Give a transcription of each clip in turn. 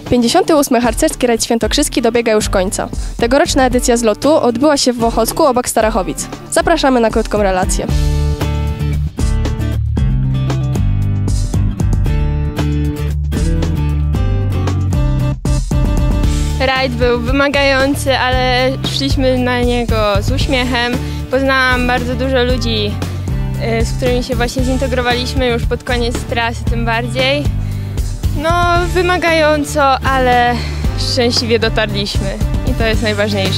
58. Harcerski Rajd Świętokrzyski dobiega już końca. Tegoroczna edycja zlotu odbyła się w Wąchocku obok Starachowic. Zapraszamy na krótką relację. Rajd był wymagający, ale szliśmy na niego z uśmiechem. Poznałam bardzo dużo ludzi, z którymi się właśnie zintegrowaliśmy już pod koniec trasy tym bardziej. No, wymagająco, ale szczęśliwie dotarliśmy i to jest najważniejsze.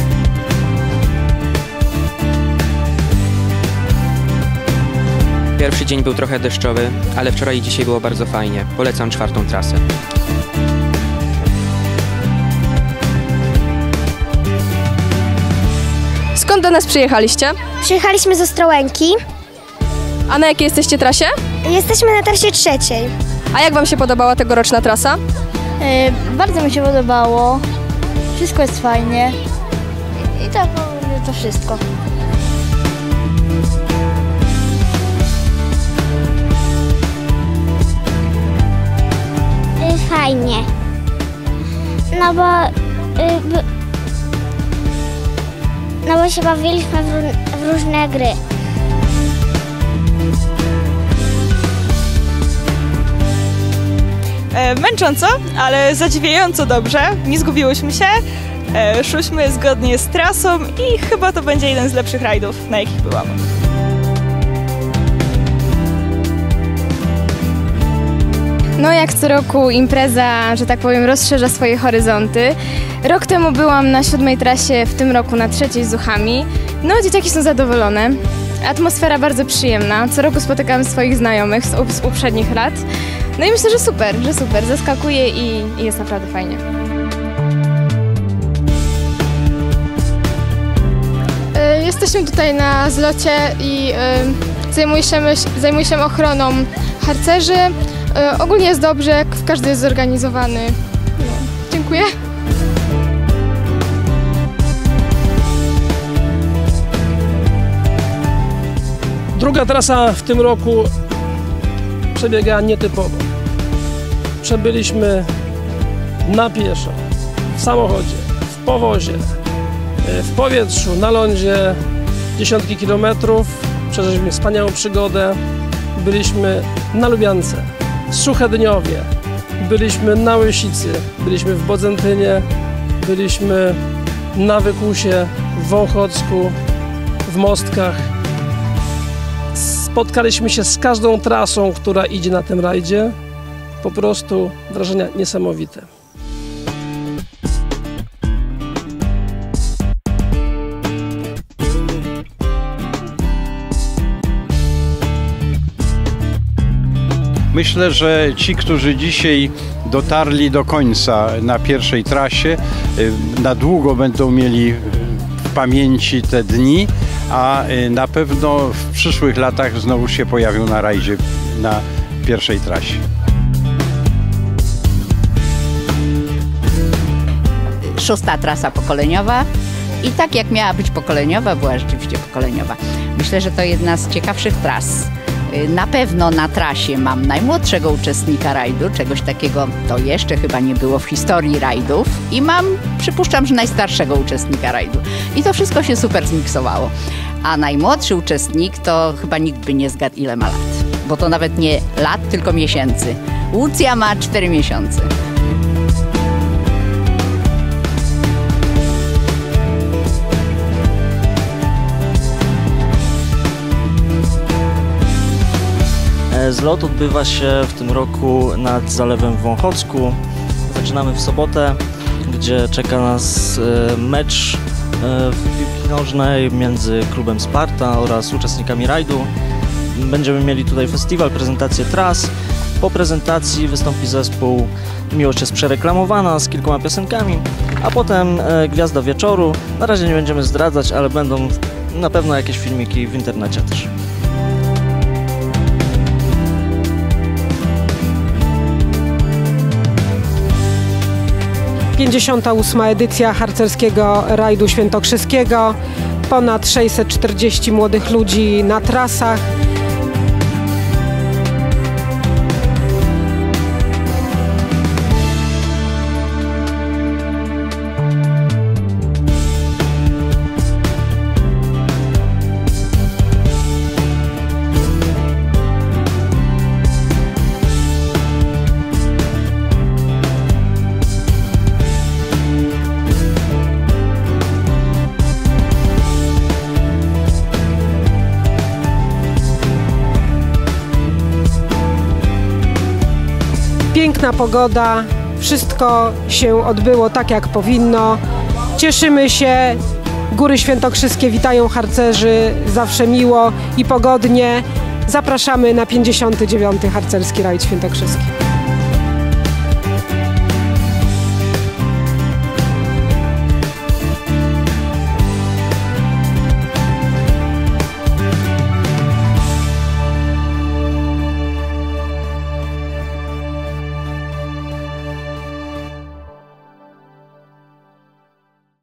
Pierwszy dzień był trochę deszczowy, ale wczoraj i dzisiaj było bardzo fajnie. Polecam 4. trasę. Skąd do nas przyjechaliście? Przyjechaliśmy z Ostrołęki. A na jakiej jesteście trasie? Jesteśmy na trasie 3. A jak wam się podobała tegoroczna trasa? Bardzo mi się podobało. Wszystko jest fajnie. I tak to wszystko. Fajnie. No bo się bawiliśmy w różne gry. Męcząco, ale zadziwiająco dobrze. Nie zgubiłyśmy się, szłyśmy zgodnie z trasą i chyba to będzie jeden z lepszych rajdów, na jakich byłam. No jak co roku impreza, że tak powiem, rozszerza swoje horyzonty. Rok temu byłam na 7. trasie, w tym roku na 3. z Uchami. No dzieciaki są zadowolone. Atmosfera bardzo przyjemna. Co roku spotykamy swoich znajomych z poprzednich lat. No i myślę, że super, zaskakuje i jest naprawdę fajnie. Jesteśmy tutaj na zlocie i zajmujemy się ochroną harcerzy. Ogólnie jest dobrze, każdy jest zorganizowany. No, dziękuję. Druga trasa w tym roku przebiega nietypowo. Przebyliśmy na pieszo, w samochodzie, w powozie, w powietrzu, na lądzie dziesiątki kilometrów. Przeżyliśmy wspaniałą przygodę. Byliśmy na Lubiance, w Suchedniowie, byliśmy na Łysicy, byliśmy w Bodzentynie, byliśmy na Wykusie, w Wąchocku, w Mostkach. Spotkaliśmy się z każdą trasą, która idzie na tym rajdzie. Po prostu wrażenia niesamowite. Myślę, że ci, którzy dzisiaj dotarli do końca na pierwszej trasie, na długo będą mieli w pamięci te dni, a na pewno w przyszłych latach znowu się pojawią na rajdzie na pierwszej trasie. Szósta trasa pokoleniowa i tak jak miała być pokoleniowa, była rzeczywiście pokoleniowa. Myślę, że to jedna z ciekawszych tras. Na pewno na trasie mam najmłodszego uczestnika rajdu, czegoś takiego to jeszcze chyba nie było w historii rajdów i mam, przypuszczam, że najstarszego uczestnika rajdu. I to wszystko się super zmiksowało. A najmłodszy uczestnik to chyba nikt by nie zgadł, ile ma lat, bo to nawet nie lat, tylko miesięcy. Łucja ma 4 miesiące. Zlot odbywa się w tym roku nad Zalewem w Wąchocku. Zaczynamy w sobotę, gdzie czeka nas mecz w piłki nożnej między klubem Sparta oraz uczestnikami rajdu. Będziemy mieli tutaj festiwal, prezentację tras. Po prezentacji wystąpi zespół Miłość jest przereklamowana z kilkoma piosenkami, a potem gwiazda wieczoru. Na razie nie będziemy zdradzać, ale będą na pewno jakieś filmiki w internecie też. 58. edycja harcerskiego rajdu świętokrzyskiego. Ponad 640 młodych ludzi na trasach. piękna pogoda, wszystko się odbyło tak jak powinno. Cieszymy się, Góry Świętokrzyskie witają harcerzy zawsze miło i pogodnie. Zapraszamy na 59. Harcerski Rajd Świętokrzyski.